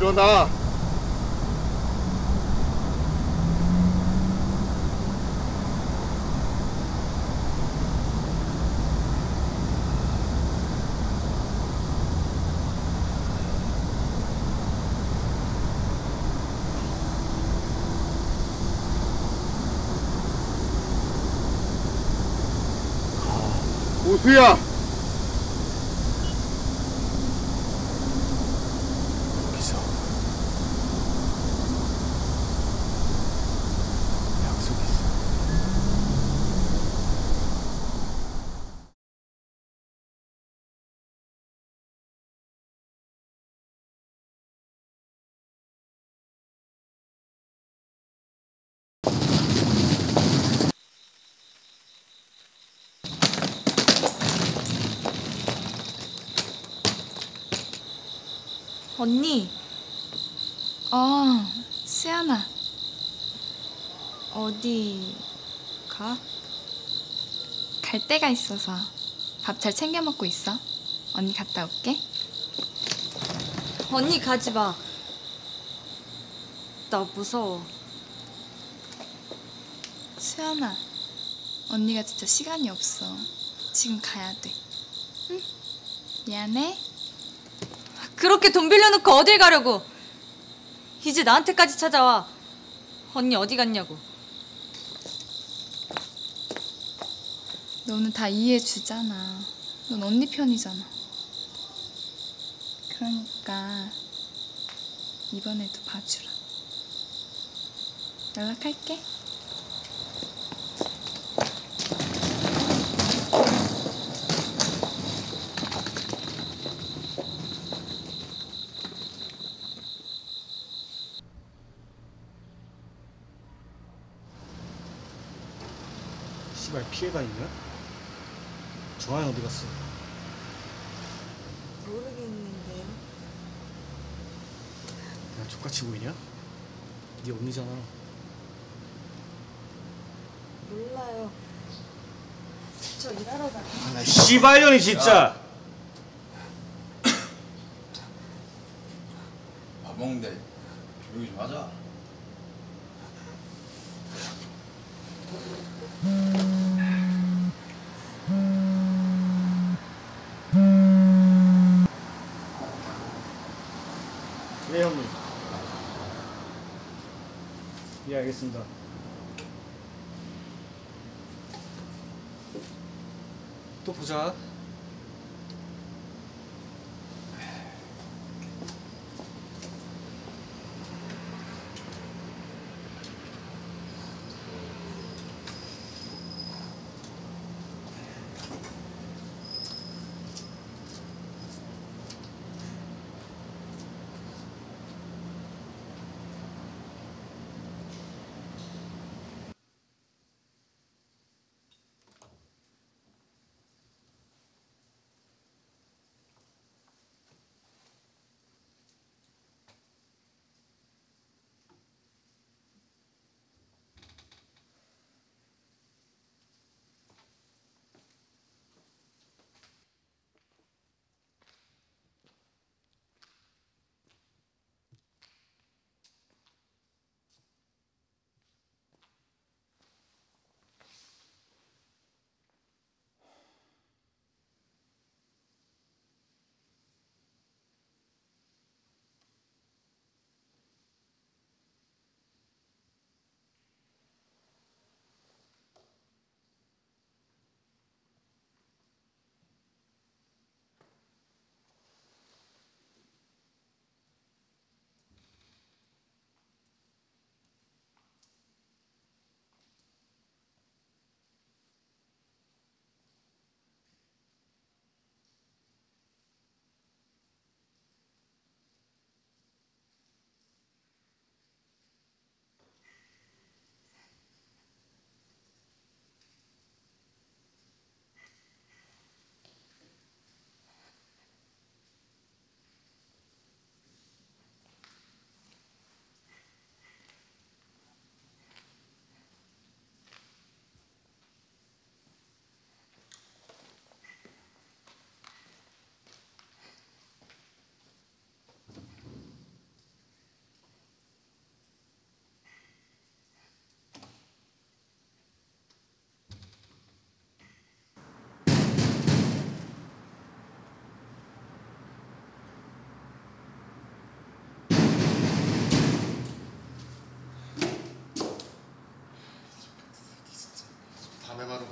일어나. 우수야! 여기서 약속 있어. 언니. 수연아. 어디 가? 갈 데가 있어서 밥 잘 챙겨 먹고 있어. 언니 갔다 올게. 언니 가지 마. 나 무서워. 수연아, 언니가 진짜 시간이 없어. 지금 가야 돼. 응? 미안해. 그렇게 돈 빌려놓고 어딜 가려고. 이제 나한테까지 찾아와. 언니 어디 갔냐고. 너는 다 이해해 주잖아. 넌 언니 편이잖아. 그러니까 이번에도 봐주라. 연락할게. 씨발 피해가 있냐? 정아야 어디 갔어? 모르겠는데요. 야 족같이 보이냐? 네 언니잖아. 몰라요. 저 일하러 가요. 나 씨발년이 진짜. 밥 먹는데 조용히 좀 하자. 네 형님. 예 알겠습니다. 또 보자.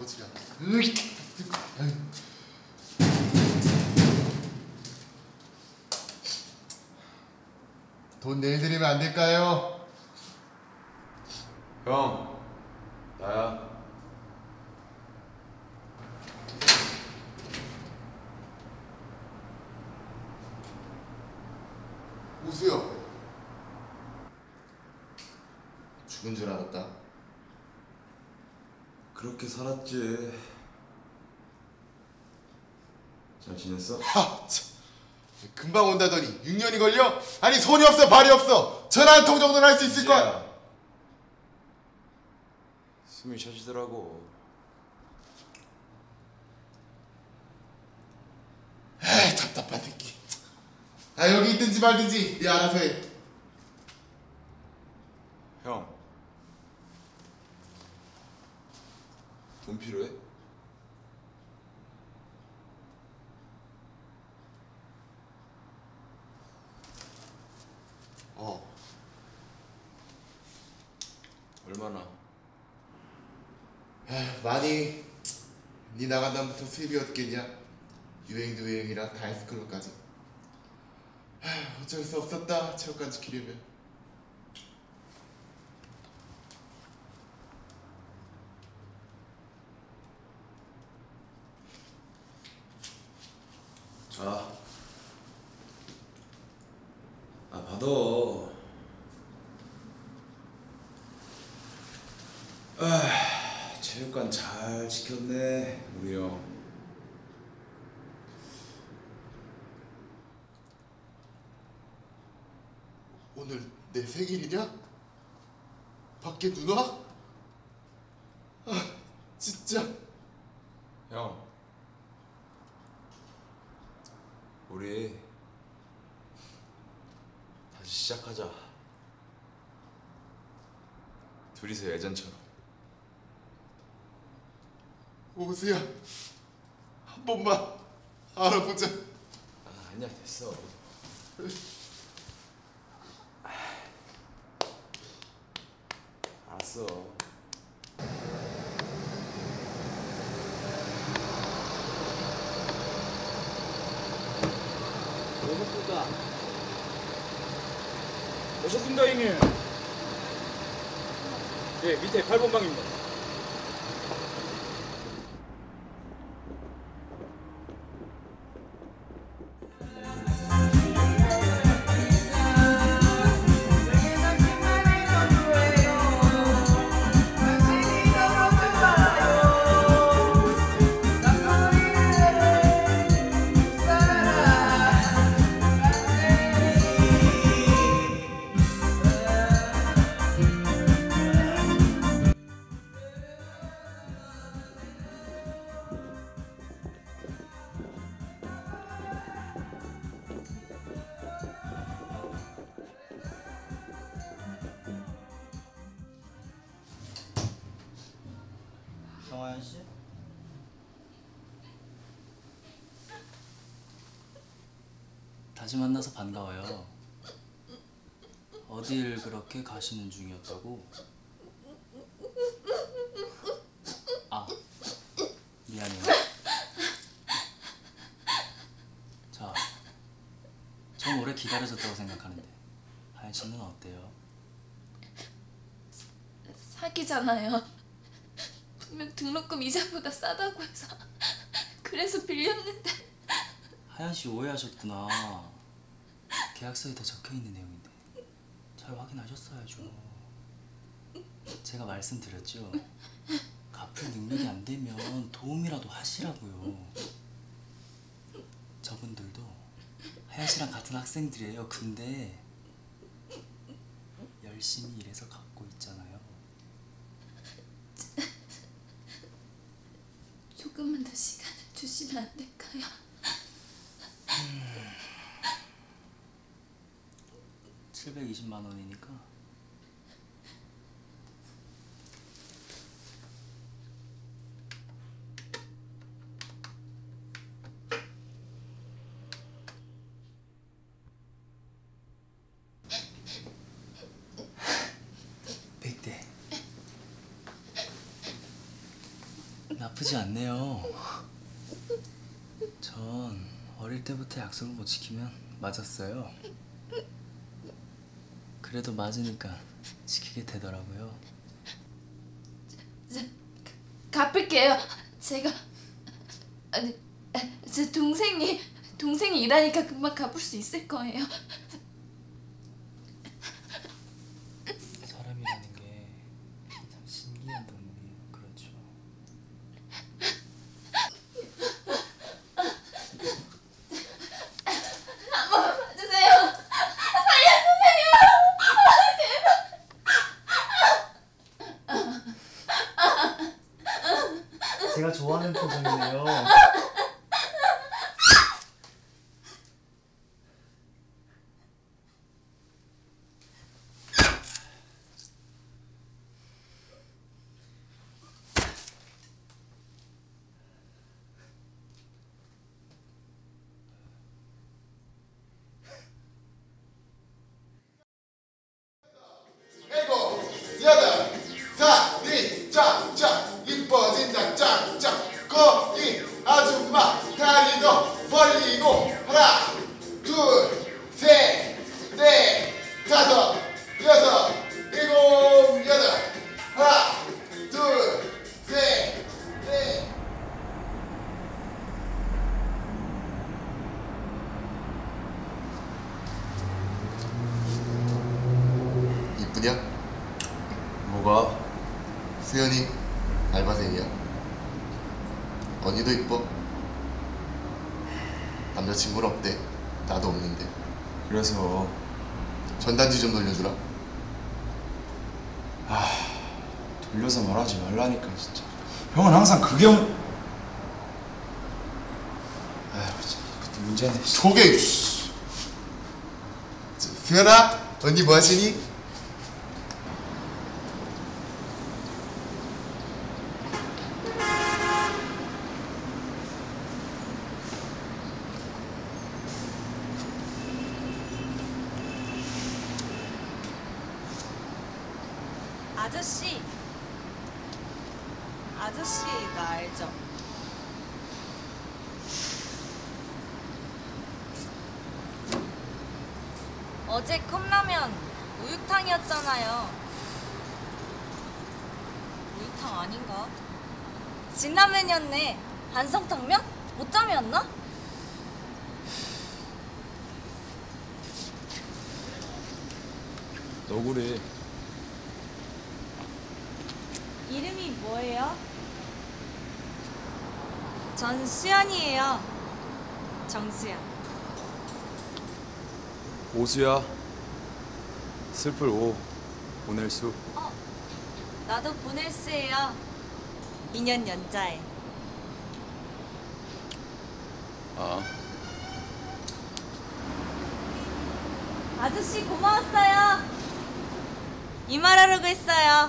바보지가. 돈 내일 드리면 안 될까요? 형, 나야. 우수요. 죽은 줄 알았다. 그렇게 살았지. 잘 지냈어? 하, 참. 금방 온다더니 6년이 걸려? 아니 손이 없어 발이 없어. 전화 한 통 정도는 할 수 있을 거야. 이제야 숨이 차시더라고. 에이 답답한 새끼. 아 여기 있든지 말든지 네 알아서 해. 형, 돈 필요해? 얼마나? 에휴, 많이. 네 나간 다음부터 수입이 어떻겠냐. 유행도 유행이라 다 했을 걸로까지. 에휴, 어쩔 수 없었다. 체육관 지키려면. 자, 받아. 체육관 잘 지켰네, 우리 형. 오늘 내 생일이냐? 밖에 눈 와? 아 진짜. 형, 우리 다시 시작하자. 둘이서 예전처럼. 오수야 한 번만 알아보자. 아니야, 됐어. 알았어. 오셨습니다. 오셨습니다, 형님. 네, 밑에 8번 방입니다. 정하연 씨? 다시 만나서 반가워요. 어딜 그렇게 가시는 중이었다고? 아, 미안해요. 자, 전 오래 기다려줬다고 생각하는데 하연 씨는 어때요? 사기잖아요. 분명 등록금 이자보다 싸다고 해서 그래서 빌렸는데. 하연 씨 오해하셨구나. 계약서에 다 적혀있는 내용인데 잘 확인하셨어야죠. 제가 말씀드렸죠. 갚을 능력이 안 되면 도움이라도 하시라고요. 저분들도 하연 씨랑 같은 학생들이에요. 근데 열심히 일해서 갚고 있잖아요. 조금만 더 시간을 주시면 안 될까요? 720만 원이니까 백대. 나 나쁘지 않네요. 전 어릴 때부터 약속을 못 지키면 맞았어요. 그래도 맞으니까 지키게 되더라고요. 갚을게요. 제가 아니, 제 동생이 일하니까 금방 갚을 수 있을 거예요. 사람이라는 게 참 신기한 동물이에요. 그렇죠. 한 번만 봐주세요. 제가 좋아하는 표정이네요. 일곱, 여덟, 다리 쫙쫙 이뻐진다 쫙쫙 거기 아줌마 다리도 벌리고 하나 둘셋넷 다섯 여섯 일곱 여덟 하나 둘셋넷 이쁘냐? 뭐가? 수연이 알바생이야. 언니도 이뻐. 남자친구는 없대. 나도 없는데. 그래서 전단지 좀 돌려주라. 돌려서 말하지 말라니까 진짜. 형은 항상 그게 아휴 진짜 이것도 문제네. 소개. 수연아, 언니 뭐 하시니? 아저씨 나 알죠? 어제 컵라면 우육탕이었잖아요. 우육탕 아닌가? 진라면이었네. 한성탕면? 모짬이었나? 너구리. 이름이 뭐예요? 전 수연이에요. 정수연. 오수야. 슬플 오. 보낼 수. 나도 보낼 수예요. 2년 연자에. 아. 아저씨 고마웠어요. 이 말하려고 했어요.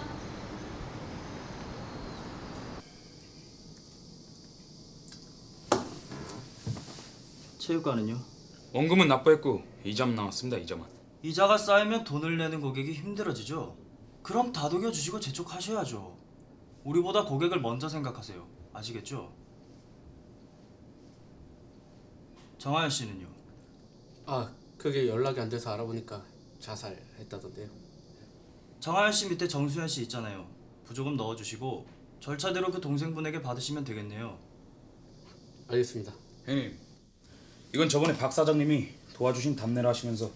체육관은요? 원금은 납부했고 이자만 나왔습니다. 이자만. 이자가 쌓이면 돈을 내는 고객이 힘들어지죠. 그럼 다독여 주시고 재촉하셔야죠. 우리보다 고객을 먼저 생각하세요. 아시겠죠? 정하연 씨는요? 그게 연락이 안 돼서 알아보니까 자살했다던데요. 정하연 씨 밑에 정수현 씨 있잖아요. 부조금 넣어주시고 절차대로 그 동생분에게 받으시면 되겠네요. 알겠습니다. 형님, 이건 저번에 박 사장님이 도와주신 답례를 하시면서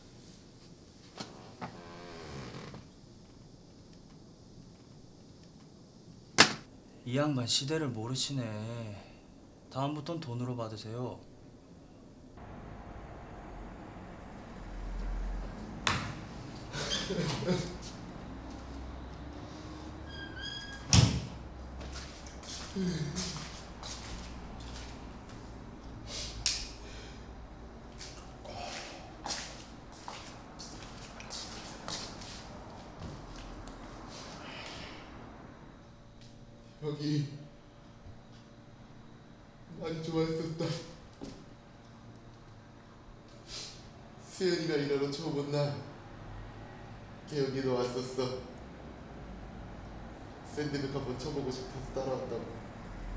이 양반 시대를 모르시네. 다음부턴 돈으로 받으세요. 여기 많이 좋아했었다. 수연이가 일하러 처음 온 날 개혁이도 왔었어. 샌드백 한번 쳐보고 싶어서 따라왔다고.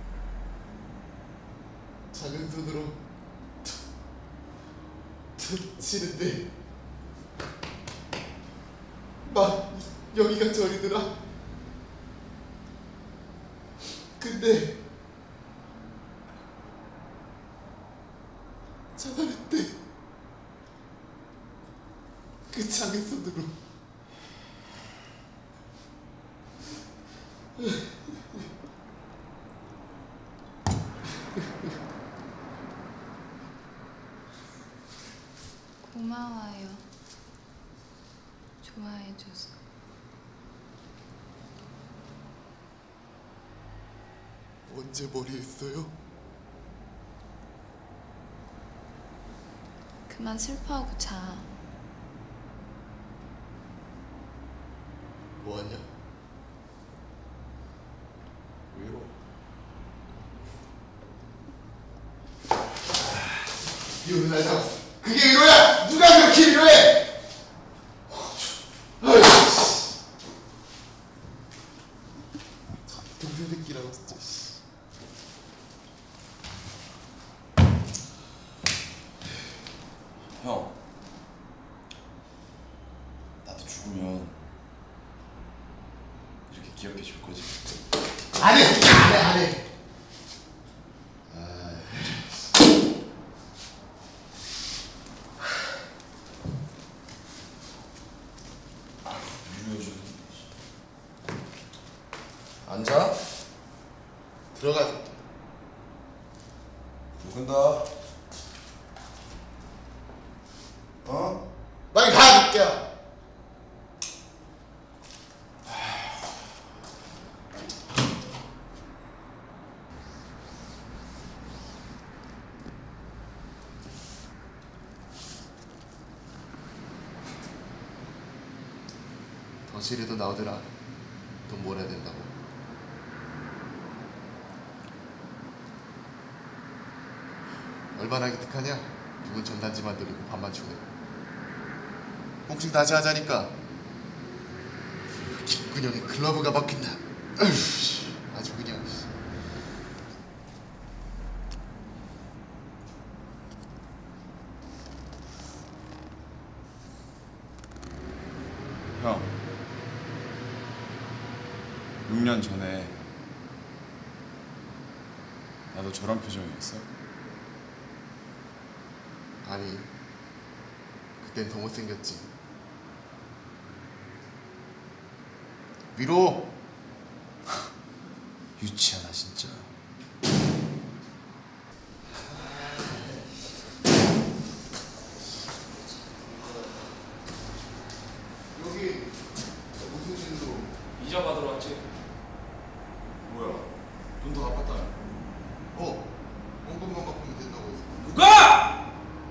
작은 손으로 툭 치는데 막 여기가 저리더라. 근데 자살했대. 그 작은 손으로. 고마워요. 좋아해줘서. 언제 머리 했어요? 그만 슬퍼하고 자. 뭐하냐? 위로. 위로는 알잖아. 그게 위로야! 누가 그렇게 위로해! 아이씨. 동생 새끼라고 진짜. 형, 나도 죽으면 이렇게 기억해 줄 거지? 안 해! 안 해! 위로해 주는 앉아. 들어가. 누군다? 어? 빨리 가! 새끼야! 더실에도 나오더라. 돈 몰아야 된다고. 얼마나 기특하냐? 누군 전단지만 돌리고 밥만 주네. 복싱 다시 하자니까 김근영의 글러브가 박힌다. 아주 그냥. 형, 6년 전에 나도 저런 표정이었어? 아니, 그땐 더 못생겼지. 위로! 유치하다 진짜. 여기 무슨 일로? 이자 받으러 왔지? 뭐야? 돈 더 갚았다며? 원금만 갚으면 된다고 해서. 누가?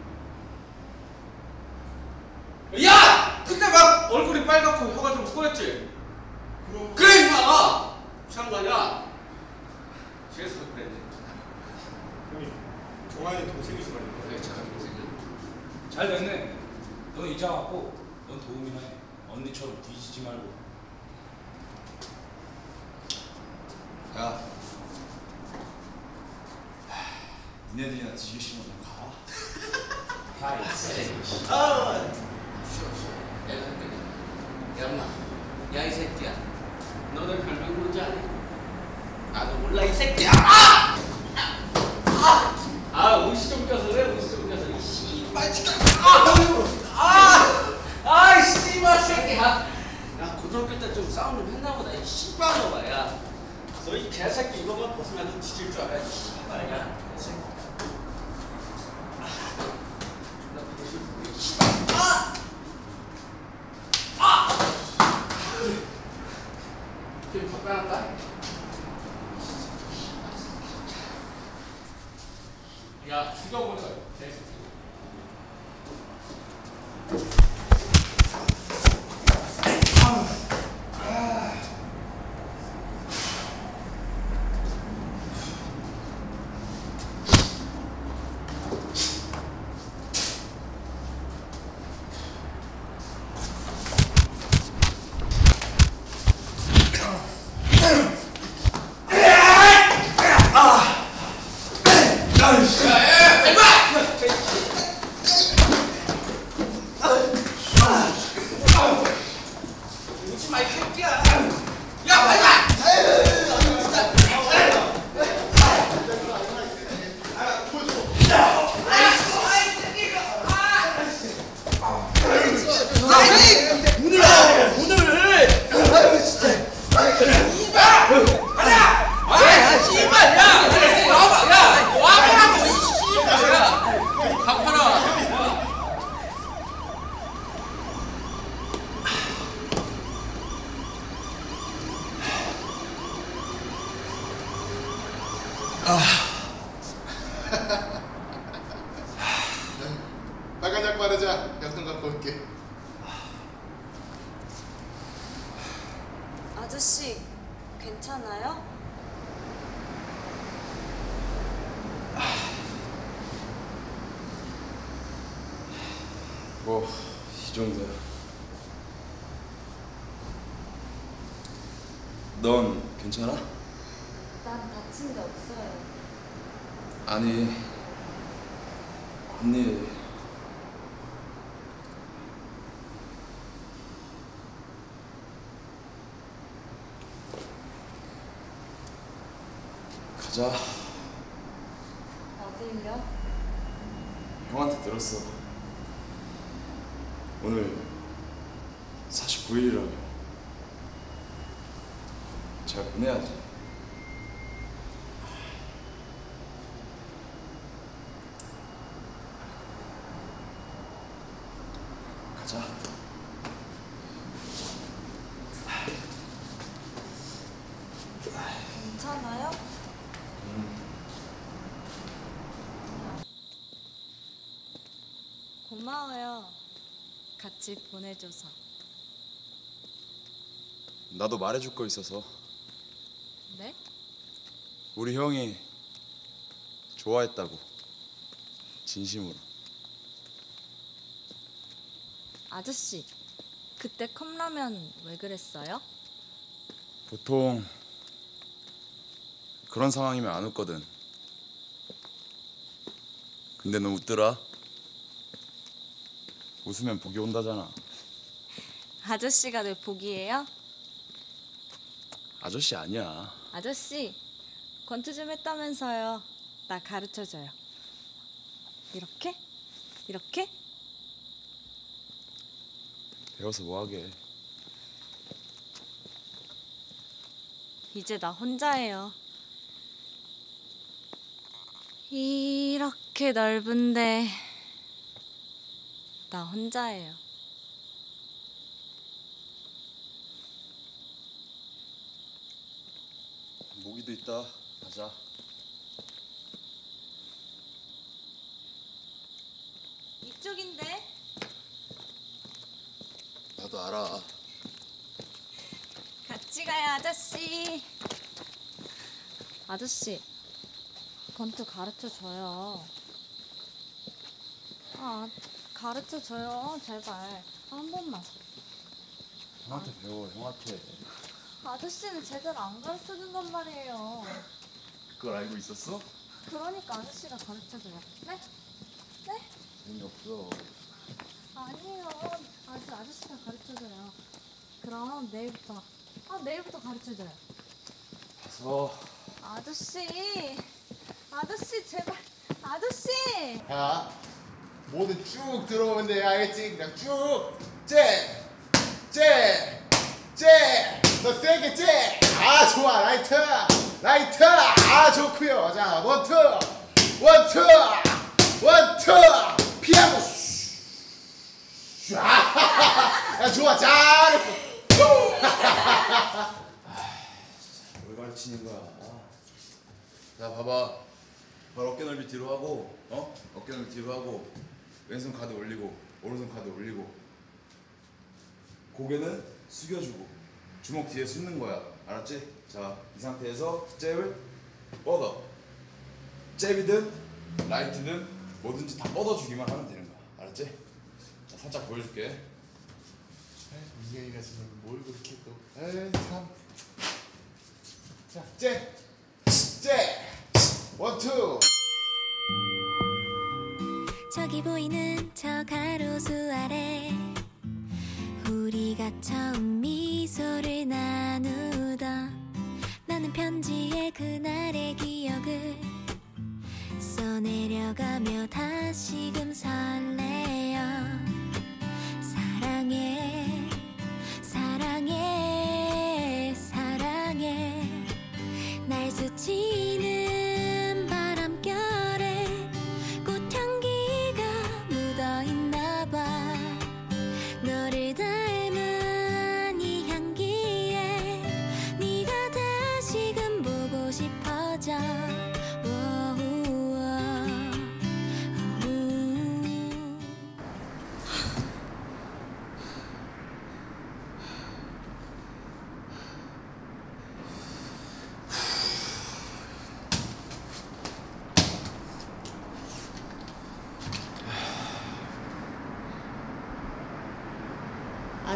야! 그때 막 얼굴이 빨갛고 혀가 좀 꼬였지? 그래 임마! 무시한 거 아니야? 그래서 그랬네. 동환이 동생이지 말이야. 그래 작은 동생이야. 잘 됐네. 넌 이자 받고 넌 도움이나 해. 언니처럼 뒤지지 말고. 야, 니네들이나 뒤지기 싫으면 가. 하이. 야, 엄마. 야, 이 새끼야. 너네 별명 뭔지 아니? 나도 몰라, 이 새끼야! 옷이 좀 껴서 그래, 옷이 좀 껴서. 이 씨발, 진짜. 이 씨발 새끼야. 야, 고등학교 때 좀 싸움 좀 했나 보다, 이 씨발 놈아, 야. 너 이 개새끼 이거만 벗으면 너 뒤질 줄 알아, 이 씨발, 야. 개새끼. 존나 보고 이 씨발. 좀 적당할까? 야, 죽여버려. 개새끼. 아이씨. 오지 마, 이 새끼야. 야, 빨리 와. 빨간 약 바르자. 약통 갖고 올게. 아저씨, 괜찮아요? 뭐 이 정도야. 넌 괜찮아? 난 다친 데 없어요. 아니 언니 가자. 어딜요? 형한테 들었어. 오늘 49일이라며. 잘 보내야지. 가자. 괜찮아요? 고마워요. 같이 보내줘서. 나도 말해줄 거 있어서. 네? 우리 형이 좋아했다고. 진심으로. 아저씨, 그때 컵라면 왜 그랬어요? 보통 그런 상황이면 안 웃거든. 근데 너 웃더라. 웃으면 복이 온다잖아. 아저씨가 내 복이에요? 아저씨 아니야. 아저씨, 권투 좀 했다면서요. 나 가르쳐줘요. 이렇게? 이렇게? 배워서 뭐하게. 이제 나 혼자예요. 이렇게 넓은데 나 혼자예요. 모기도 있다. 가자. 이쪽인데? 나도 알아. 같이 가요, 아저씨. 아저씨, 권투 가르쳐줘요. 가르쳐줘요, 제발. 한 번만. 형한테 배워. 형한테. 아저씨는 제대로 안 가르쳐준단 말이에요. 그걸 알고 있었어? 그러니까 아저씨가 가르쳐줘요. 네? 네? 재미없어. 아니에요. 아저씨가 가르쳐줘요. 그럼 내일부터 가르쳐줘요. 가서. 아저씨 제발. 아저씨. 야, 뭐든 쭉 들어오면 돼. 알겠지? 그냥 쭉. 째. 너 세게 째. 아, 좋아. 라이트. 아, 좋고요. 자, 원투. 피하고. 야, 좋아. 잘했어. 뭘 가르치는 거야? 자, 봐봐. 발 어깨 넓이 뒤로 하고, 어깨 넓이 뒤로 하고, 왼손 가드 올리고, 오른손 가드 올리고, 고개는 숙여주고, 주먹 뒤에 숫는 거야. 알았지? 자, 이 상태에서 잽을 뻗어. 잽이든 라이트든 뭐든지 다 뻗어주기만 하면 되는 거야. 알았지? 자, 살짝 보여줄게. 민경이가 지금 뭘 그렇게 또. 에이, 참. 자, 째. 원투. 저기 보이는 저 가로수 아래 우리가 처음 미소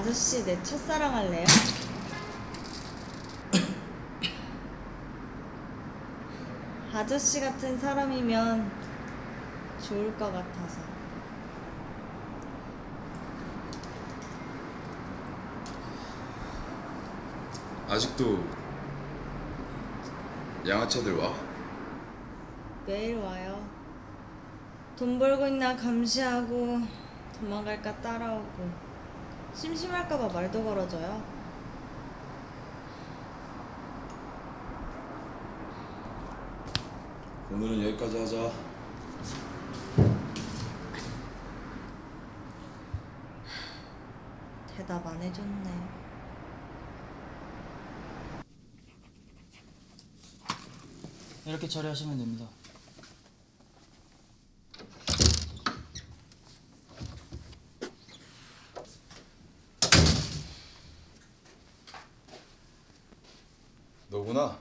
아저씨 내 첫사랑 할래요? 아저씨 같은 사람이면 좋을 것 같아서. 아직도 양아치들 와? 매일 와요. 돈 벌고 있나 감시하고 도망갈까 따라오고 심심할까봐 말도 걸어줘요. 오늘은 여기까지 하자. 대답 안 해줬네. 이렇게 처리하시면 됩니다. 너구나?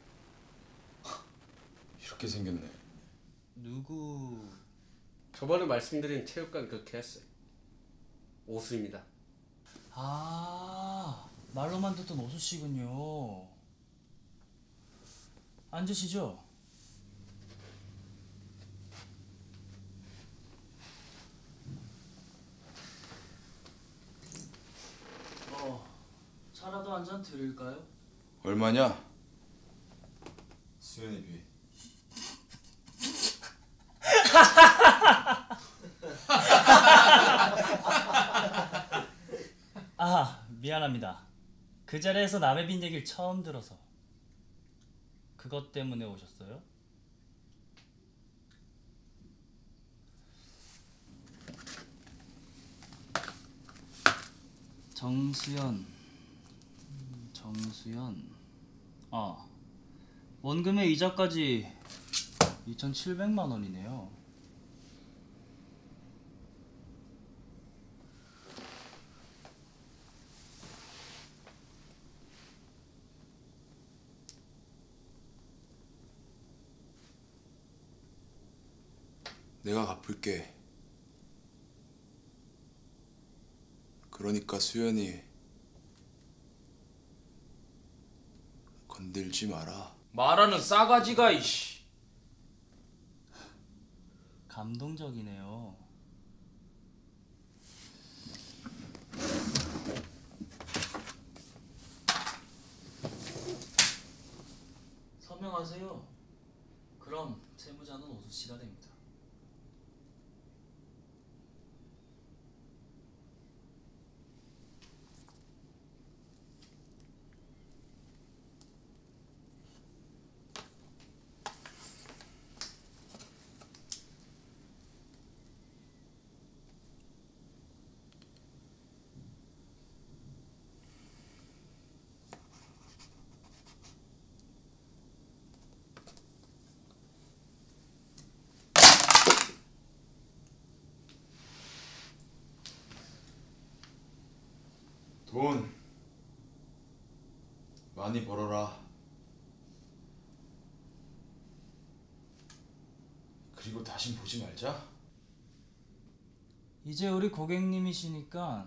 이렇게 생겼네. 누구? 저번에 말씀드린 체육관 그 개쎄 오수입니다. 아, 말로만 듣던 오수씨군요. 앉으시죠. 차라도 한 잔 드릴까요? 얼마냐? 수연이 비. 아, 미안합니다. 그 자리에서 남의 빈 얘기를 처음 들어서. 그것 때문에 오셨어요? 정수연. 아, 원금의 이자까지 2,700만 원이네요. 내가 갚을게. 그러니까 수연이 건들지 마라. 말하는 싸가지가 이씨. 감동적이네요. 서명하세요. 그럼 채무자는 오수씨가 됩니다. 돈 많이 벌어라. 그리고 다신 보지 말자. 이제 우리 고객님이시니까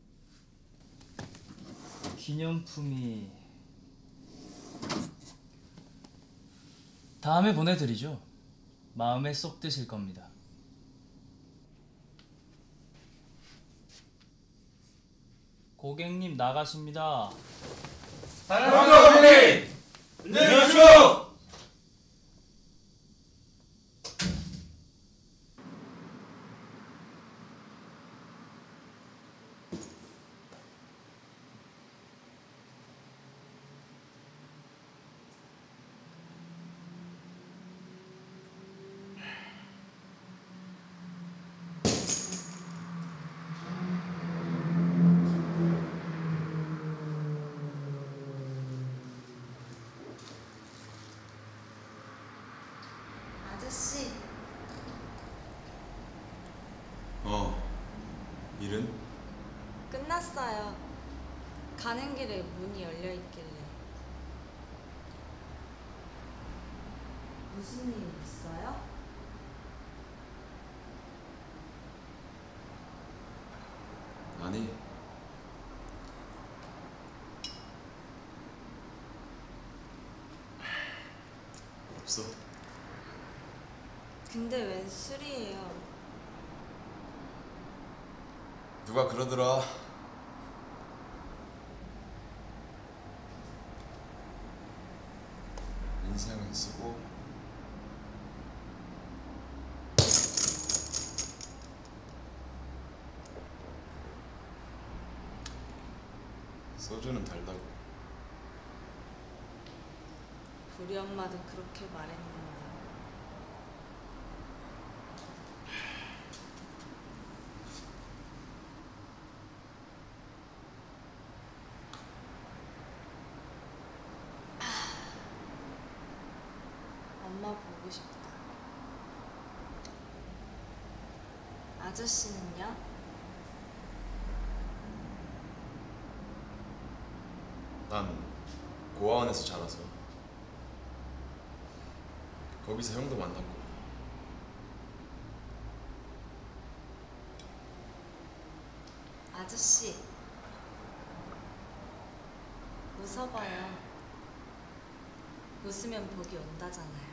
기념품이 다음에 보내드리죠. 마음에 쏙 드실 겁니다. 고객님 나가십니다. 사랑합니다 고객님. 안녕하십시오. 아저씨, 일은? 끝났어요. 가는 길에 문이 열려 있길래. 무슨 일 있어요? 아니, 없어. 근데 웬 술이에요? 누가 그러더라. 인생은 쓰고 소주는 달다고. 우리 엄마도 그렇게 말했는데. 엄마 보고 싶다. 아저씨는요? 난 고아원에서 자라서 거기서 형도 만났고. 아저씨 웃어봐요. 웃으면 복이 온다잖아요.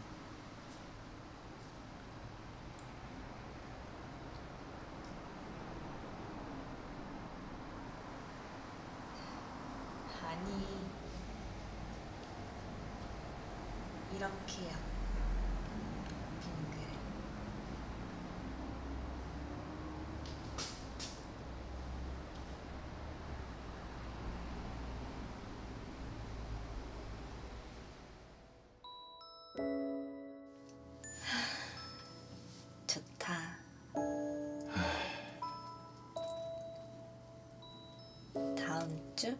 아니 이렇게요. 빙글. 좋다. 다음 주?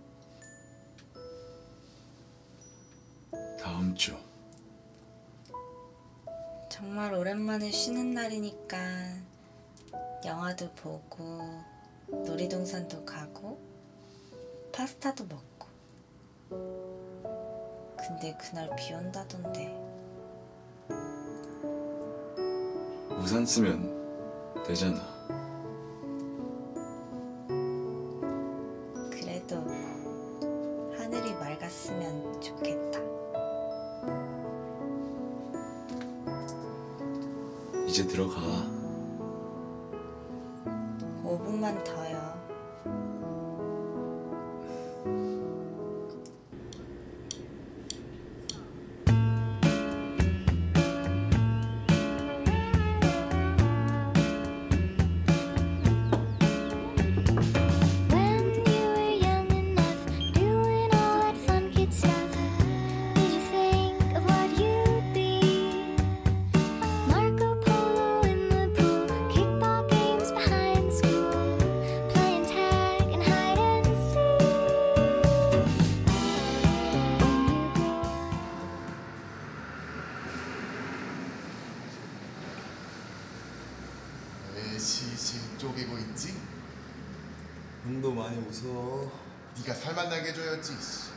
다음 주. 정말 오랜만에 쉬는 날이니까 영화도 보고 놀이동산도 가고 파스타도 먹고. 근데 그날 비 온다던데. 우산 쓰면 되잖아. 그래도 하늘이 맑았으면 좋겠다. 이제 들어가. 5분만 더요. 왜 시시 쪼개고 있지? 형도 많이 웃어. 네가 살만 나게 해줘야지. 씨.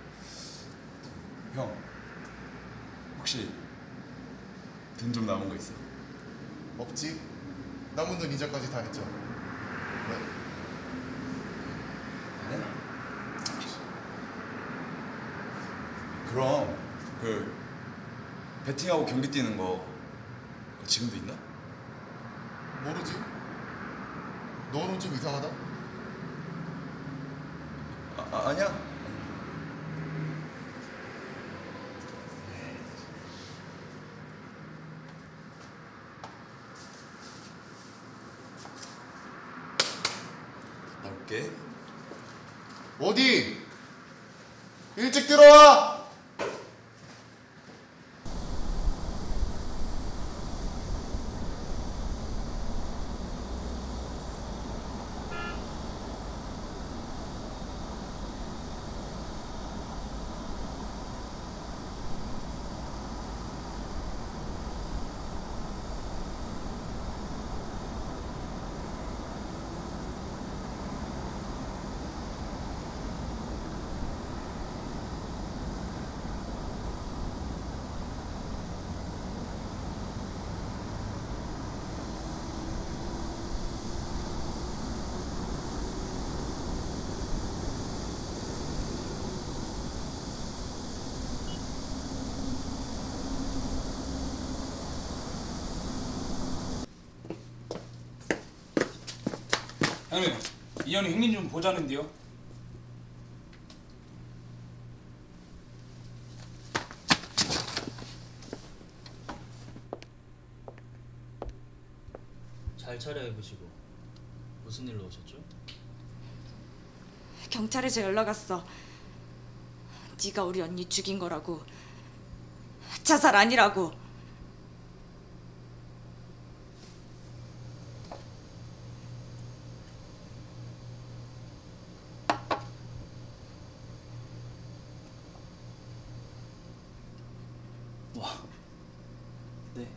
형, 혹시 돈 좀 남은 거 있어? 없지? 남은 돈 이자까지 다 했잖아. 왜? 안 해? 그럼 그 배팅하고 경기 뛰는 거 그거 지금도 있나? 모르지? 너는 좀 이상하다? 아니야. 나올게. 어디? 일찍 들어와! 형님, 이현이 형님 좀 보자는데요. 잘 차려해 보시고 무슨 일로 오셨죠? 경찰에서 연락 왔어. 네가 우리 언니 죽인 거라고. 자살 아니라고. 와, 네.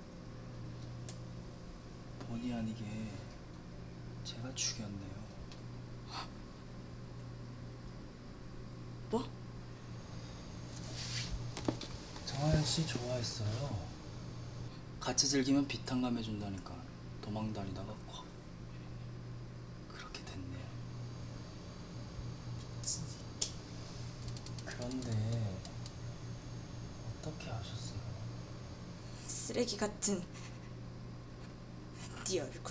본의 아니게 제가 죽였네요. 뭐? 정하연 씨 좋아했어요. 같이 즐기면 비탄감 해준다니까 도망 다니다가 콱 그렇게 됐네요. 그런데 어떻게 아셨어요? 쓰레기 같은 네 얼굴.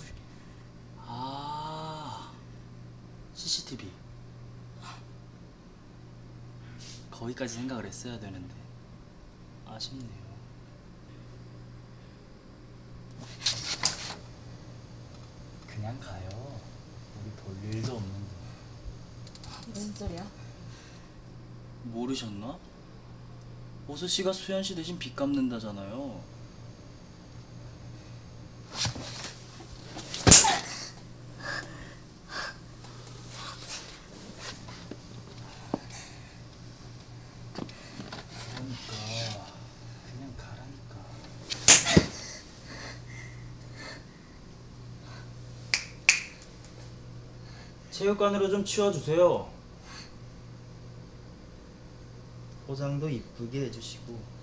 아, CCTV. 거기까지 생각을 했어야 되는데 아쉽네요. 그냥 가요. 우리 볼 일도 없는데. 무슨 소리야? 모르셨나? 오수 씨가 수현 씨 대신 빚 갚는다잖아요. 그러니까 그냥 가라니까. 체육관으로 좀 치워주세요. 포장도 이쁘게 해주시고.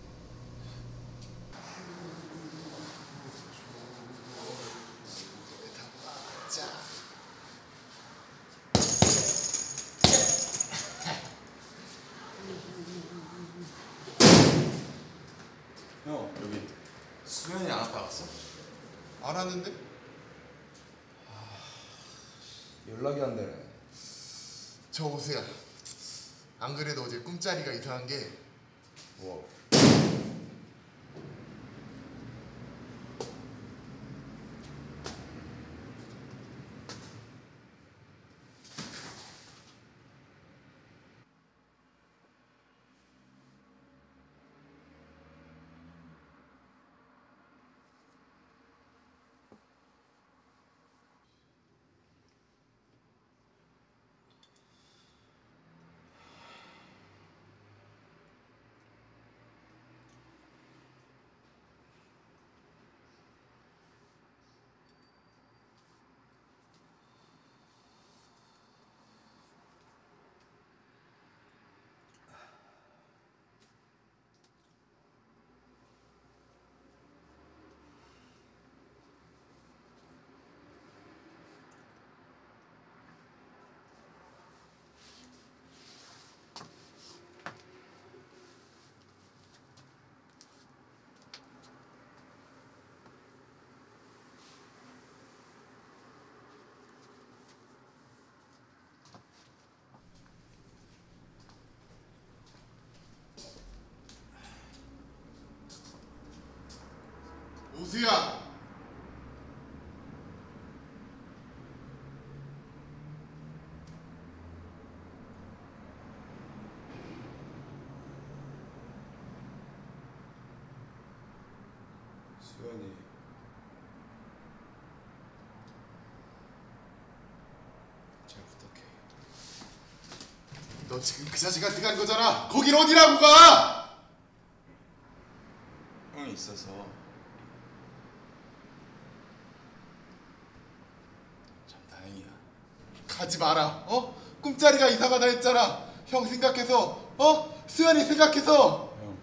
형 여기 수현이 안 왔다 갔어? 안 왔는데? 연락이 안 되네. 저 오수야. 안 그래도 어제 꿈자리가 이상한 게 뭐? 오수야. 수현이 잘 부탁해. 너 지금 그 자식한테 간 거잖아. 거긴 어디라고 가? 형이 있어서. 참 다행이야. 가지 마라. 어? 꿈자리가 이상하다 했잖아. 형 생각해서. 어? 수연이 생각해서. 형.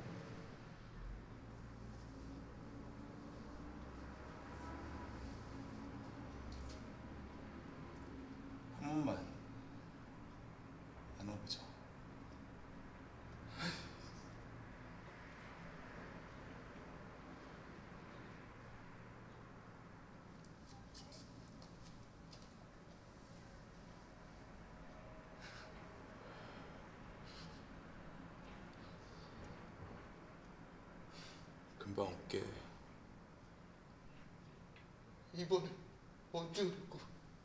한 번만 안아보자. 금방 올게. 이번에 언제 오려고?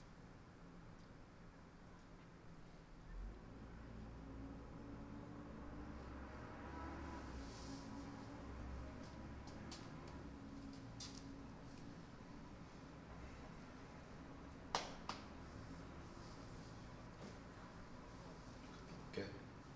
올게.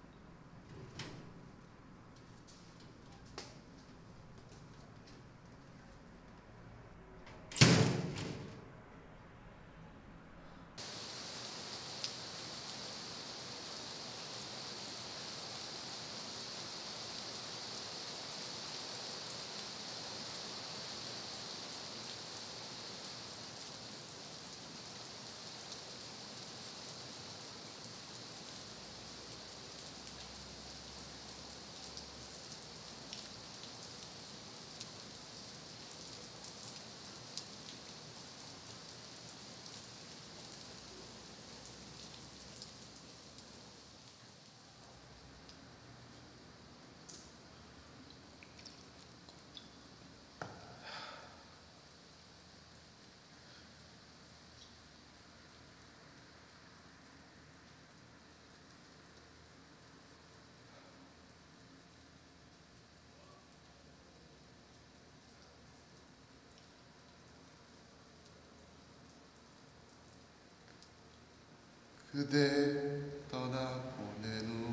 그대 떠나보낸 후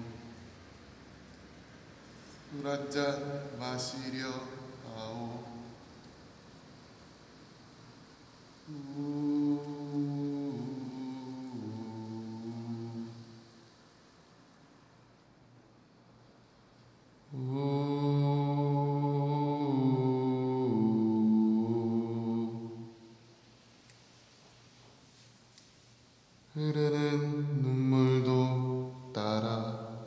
술 한잔 마시려 하오. 흐르는 눈물도 따라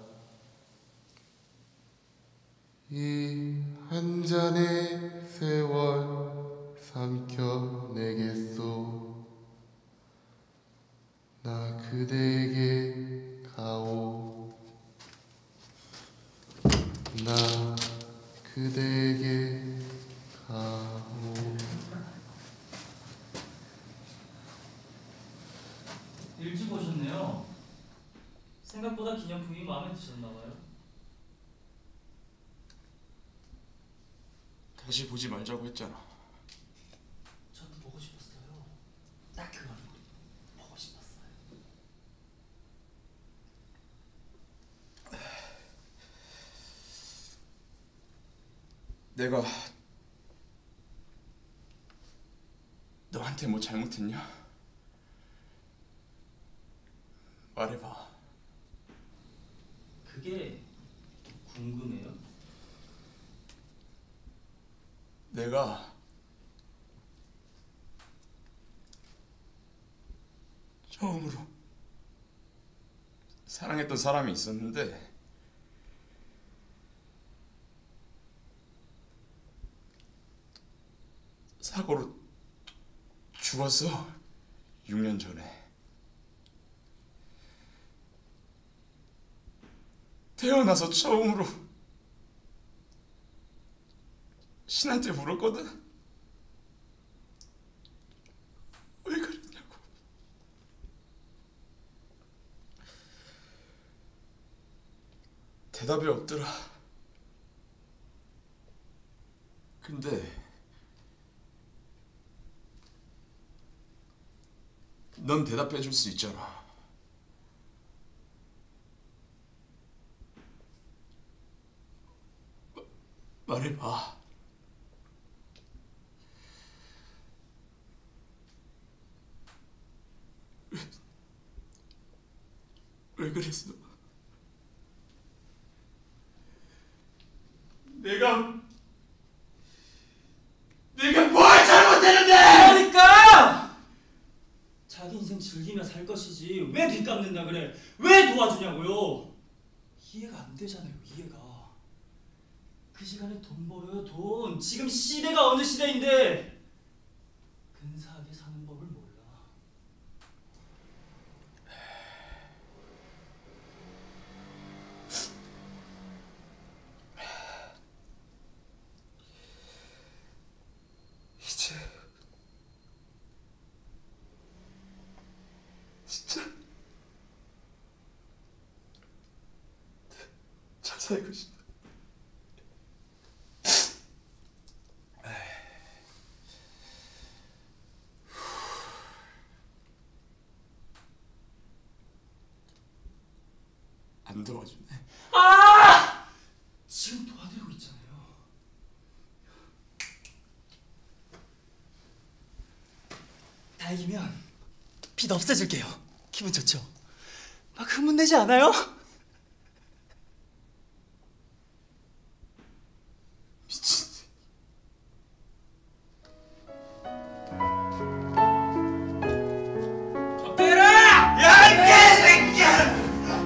이 한 잔의 세월 삼켜내겠소. 나 그대에게 가오. 나 그대에게 가오. 일찍 오셨네요. 생각보다 기념품이 마음에 드셨나봐요. 다시 보지 말자고 했잖아. 저도 보고 싶었어요. 딱 그건 보고 싶었어요. 내가 너한테 뭐 잘못했냐? 말해봐. 그게 궁금해요. 내가 처음으로 사랑했던 사람이 있었는데 사고로 죽었어. 6년 전에. 태어나서 처음으로 신한테 물었거든. 왜 그랬냐고. 대답이 없더라. 근데 넌 대답해 줄 수 있잖아. 말해봐. 왜 그랬어? 내가 뭘 잘못했는데! 그러니까! 자기 인생 즐기며 살 것이지 왜 빚 갚는다 그래? 왜 도와주냐고요? 이해가 안 되잖아요. 이해가. 그 시간에 돈 벌어요. 돈. 지금 시대가 어느 시대인데 근사하게 사는 법을 몰라. 살고 싶다. 안 도와주네. 지금 도와드리고 있잖아요. 다 이기면 빚 없애줄게요. 기분 좋죠? 막 흥분되지 않아요? 미친. 야, 이 개새끼야!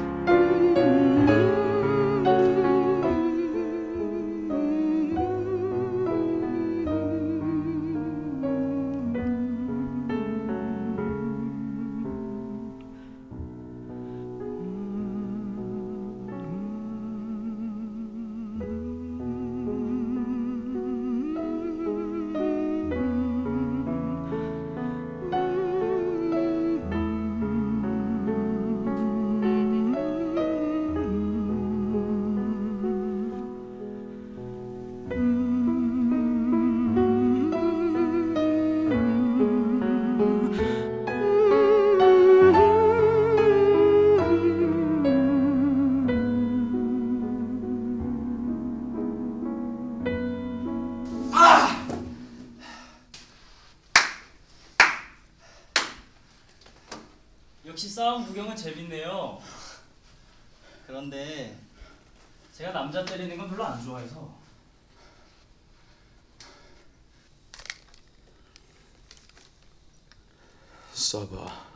역시 싸움 구경은 재밌네요. 그런데 제가 남자 때리는 건 별로 안 좋아해서. 써봐.